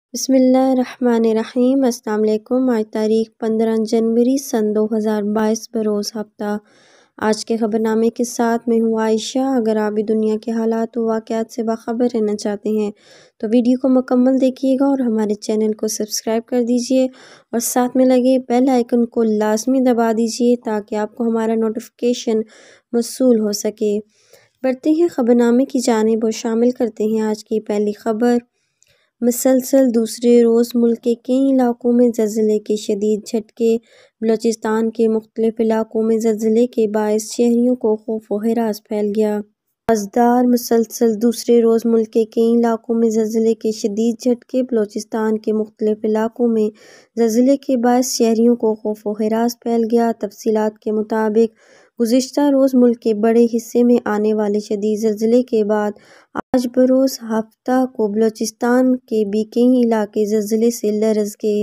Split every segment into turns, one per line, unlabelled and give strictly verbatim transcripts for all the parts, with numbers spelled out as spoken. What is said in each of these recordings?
بسم اللہ الرحمن الرحیم۔ السلام علیکم۔ آج تاریخ پندرہ جنوری سن دو ہزار بائیس بروز ہفتہ۔ آج کے خبر نامے کے ساتھ میں ہوں عائشہ۔ اگر آپ بھی دنیا کے حالات و واقعات سے باخبر رہنا چاہتے ہیں تو ویڈیو کو مکمل دیکھیے گا اور ہمارے چینل کو سبسکرائب کر دیجیے اور ساتھ میں لگے بیل آئیکن کو لازمی دبا دیجیے تاکہ آپ کو ہمارا نوٹیفیکیشن موصول ہو سکے۔ بڑھتے ہیں خبر نامے کی جانب اور شامل کرتے ہیں آج کی پہلی خبر۔ مسلسل دوسرے روز ملک کے کئی علاقوں میں زلزلے کے شدید جھٹکے۔ بلوچستان کے مختلف علاقوں میں زلزلے کے باعث شہریوں کو خوف و ہراس پھیل گیا۔ وزدار مسلسل دوسرے روز ملک کے کئی علاقوں میں زلزلے کے شدید جھٹکے۔ بلوچستان کے مختلف علاقوں میں زلزلے کے باعث شہریوں کو خوف و ہراس پھیل گیا۔ تفصیلات کے مطابق گزشتہ روز ملک کے بڑے حصے میں آنے والے شدید زلزلے کے بعد آج بروز ہفتہ کو بلوچستان کے بھی کئی علاقے زلزلے سے لرز گئے۔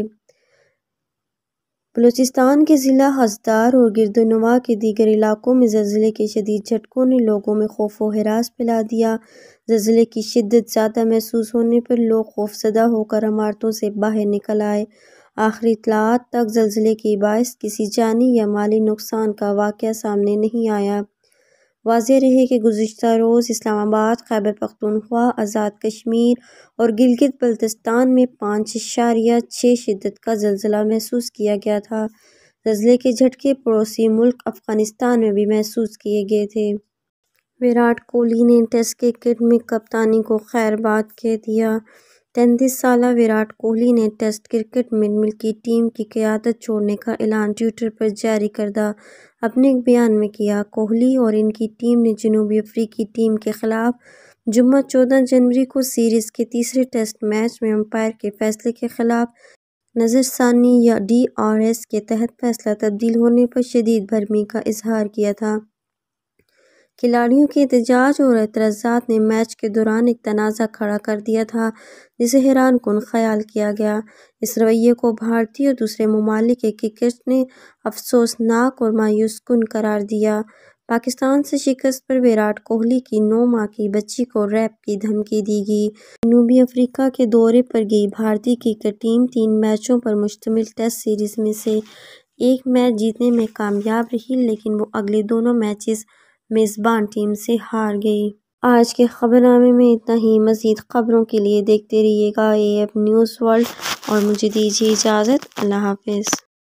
بلوچستان کے ضلع ہزدار اور گردنواں کے دیگر علاقوں میں زلزلے کے شدید جھٹکوں نے لوگوں میں خوف و ہراس پھیلا دیا۔ زلزلے کی شدت زیادہ محسوس ہونے پر لوگ خوفزدہ ہو کر عمارتوں سے باہر نکل آئے۔ آخری اطلاعات تک زلزلے کے باعث کسی جانی یا مالی نقصان کا واقعہ سامنے نہیں آیا۔ واضح رہے کہ گزشتہ روز اسلام آباد، خیبر پختونخوا، آزاد کشمیر اور گلگت بلتستان میں پانچ اشاریہ چھ شدت کا زلزلہ محسوس کیا گیا تھا۔ زلزلے کے جھٹکے پڑوسی ملک افغانستان میں بھی محسوس کیے گئے تھے۔ وراٹ کوہلی نے ٹیسٹ کرکٹ میں کپتانی کو خیر باد کہہ دیا۔ تینتیس سالہ وراٹ کوہلی نے ٹیسٹ کرکٹ میں ملکی ٹیم کی قیادت چھوڑنے کا اعلان ٹوئٹر پر جاری کردہ اپنے ایک بیان میں کیا۔ کوہلی اور ان کی ٹیم نے جنوبی افریقی ٹیم کے خلاف جمعہ چودہ جنوری کو سیریز کے تیسرے ٹیسٹ میچ میں امپائر کے فیصلے کے خلاف نظر ثانی یا ڈی آر ایس کے تحت فیصلہ تبدیل ہونے پر شدید برہمی کا اظہار کیا تھا۔ کھلاڑیوں کے احتجاج اور اعتراضات نے میچ کے دوران ایک تنازع کھڑا کر دیا تھا جسے حیران کن خیال کیا گیا۔ اس رویے کو بھارتی اور دوسرے ممالک کے کرکٹرز نے افسوسناک اور مایوس کن قرار دیا۔ پاکستان سے شکست پر وراٹ کوہلی کی نو ماہ کی بچی کو ریپ کی دھمکی دی گئی۔ جنوبی افریقہ کے دورے پر گئی بھارتی کرکٹ ٹیم تین میچوں پر مشتمل ٹیسٹ سیریز میں سے ایک میچ جیتنے میں کامیاب رہی لیکن وہ اگلے دونوں میچز میزبان ٹیم سے ہار گئی۔ آج کے خبر نامے میں اتنا ہی۔ مزید خبروں کے لیے دیکھتے رہیے گا اے ایف نیوز ورلڈ اور مجھے دیجیے اجازت۔ اللہ حافظ۔